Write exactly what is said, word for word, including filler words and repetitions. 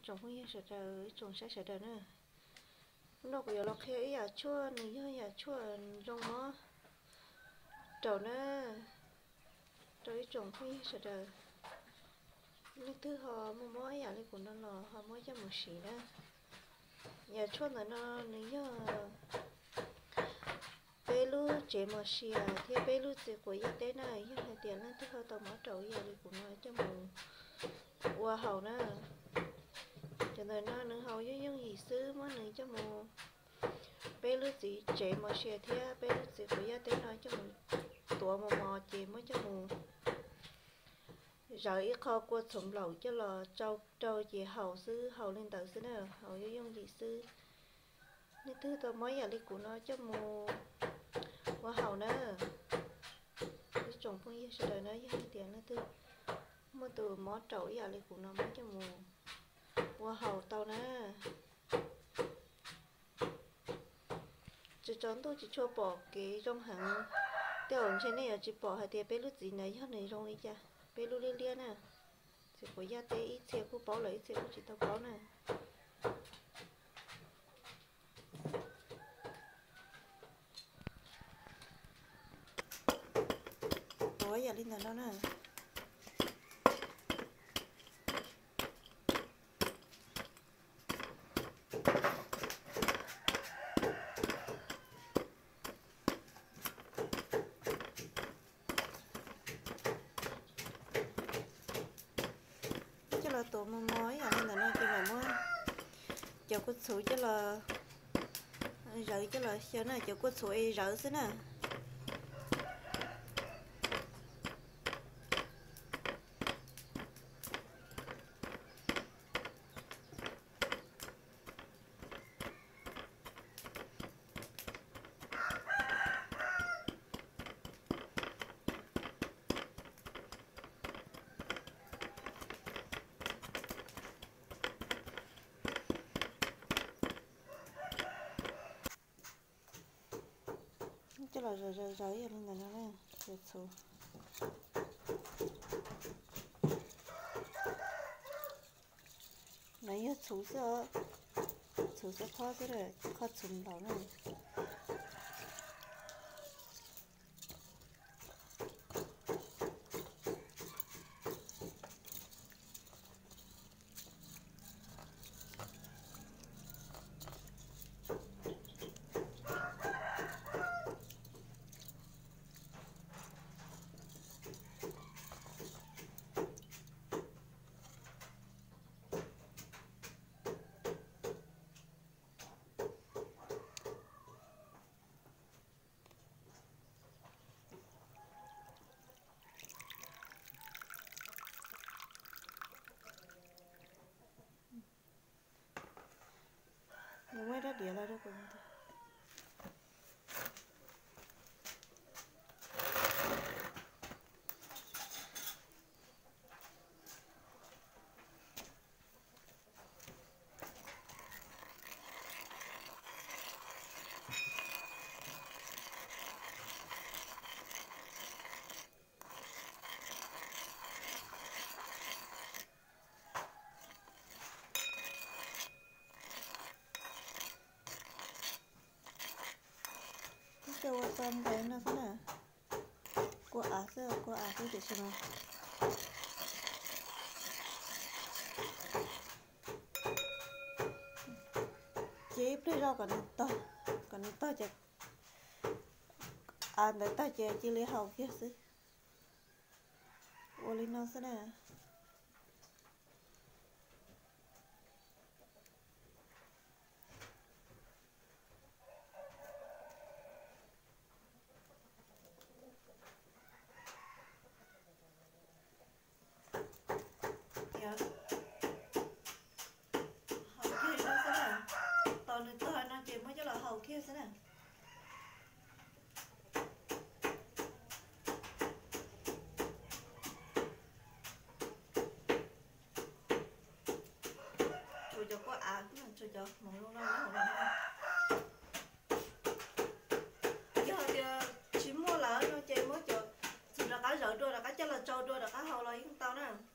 trồng không yên sợ trời trồng sẽ sợ trời nữa nó có lo khi à chua này nhớ à chua trong nó trầu nữa trời trồng không yên sợ trời lúc thứ họ mua mối à lấy của nó là họ mới cho một xí đó nhà chua là nó này nhớ bé lu chế mà xì à thì bé lu chế của y tế này nhưng mà tiền nó thứ họ tao mở trầu y lấy của nó cho một qua hậu nữa cho nên nó nữa hậu với những gì xứ mà nữa cho một bé lu gì chế mà xì thì bé lu chế của y tế nói cho một tuổi mà mò chế mới cho một rồi ít kho qua sủng lẩu cho là trâu trâu chị hậu xứ hậu lên tàu xứ nào hậu với những gì xứ nên thứ tao mới giờ đi của nó cho một qua hậu nữa cái trồng phong yên sẽ đời nó với hai tiền nó thứ mà từ mó trâu giờ đi của nó mới cho một qua hậu tao nữa chỉ chọn tôi chỉ cho bỏ cái trong hàng tiêu trên này chỉ bỏ hai tiền bé lút gì này hết này trong ấy cha bé lút liên liên nè chỉ có giá té ít xe cũng bỏ lấy xe cũng chỉ tao bỏ nè bỏ giờ lên đó nè là tổ mơ mối à nên là nó chỉ là mới cho cốt sủi cho là rỡ cho là cho này cho cốt sủi rỡ xí nè cho là rỡ rỡ rỡ nên là nó nè rỡ sủi này nhớ sủi sữa sủi sữa kho cái này kho sủi đó này ngoài ra địa là đâu cũng cho qua tôm cái nó thế nào qua à thế qua à cái gì xem nào chế bây giờ còn to còn to chắc à để ta chế chỉ lấy hậu kia xí ô lên nó thế nào kia thế nào chú cho có à chú cho một lúc đó nó không giờ thì chỉ mua là nó chơi mới cho chú là cá rỡ đua là cá chắc là trâu đua là cá hầu là những tao nè